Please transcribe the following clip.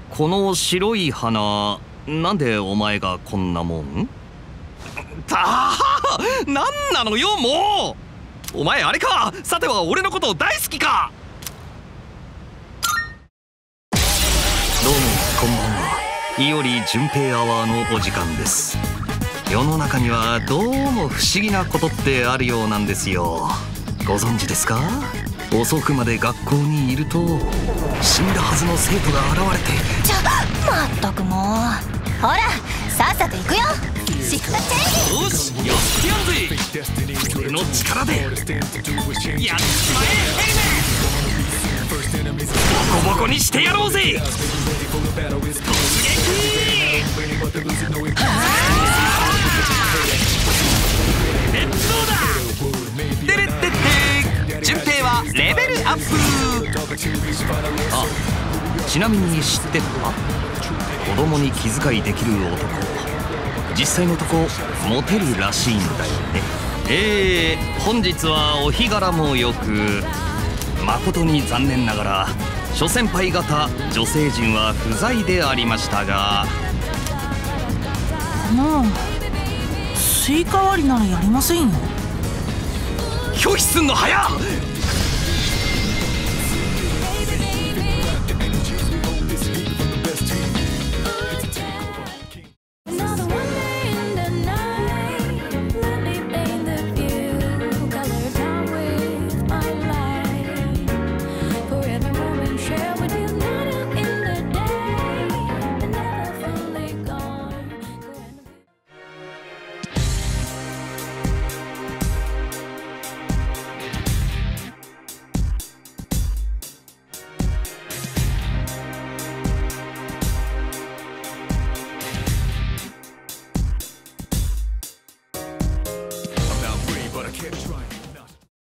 この白い花、なんでお前がこんなもん？なんなのよもう。お前あれか、さては俺のこと大好きか。どうもこんばんは。伊織純平アワーのお時間です。世の中にはどうも不思議なことってあるようなんですよ。ご存知ですか？遅くまで学校にいると死んだはずの生徒が現れて。 まったくもう。ほらさっさと行くよ。シフトチェンジ。 よし、やってやるぜ。俺の力でやっちまえ。ボコボコにしてやろうぜ。突撃。レッツゴーだ。てれってって順平はレベルアップ。あ、ちなみに知ってた？子供に気遣いできる男、実際のとこモテるらしいんだよね。本日はお日柄もよく、誠に残念ながら諸先輩方女性陣は不在でありましたが。 スイカ割りならやりませんよ。 拒否すんの早っ。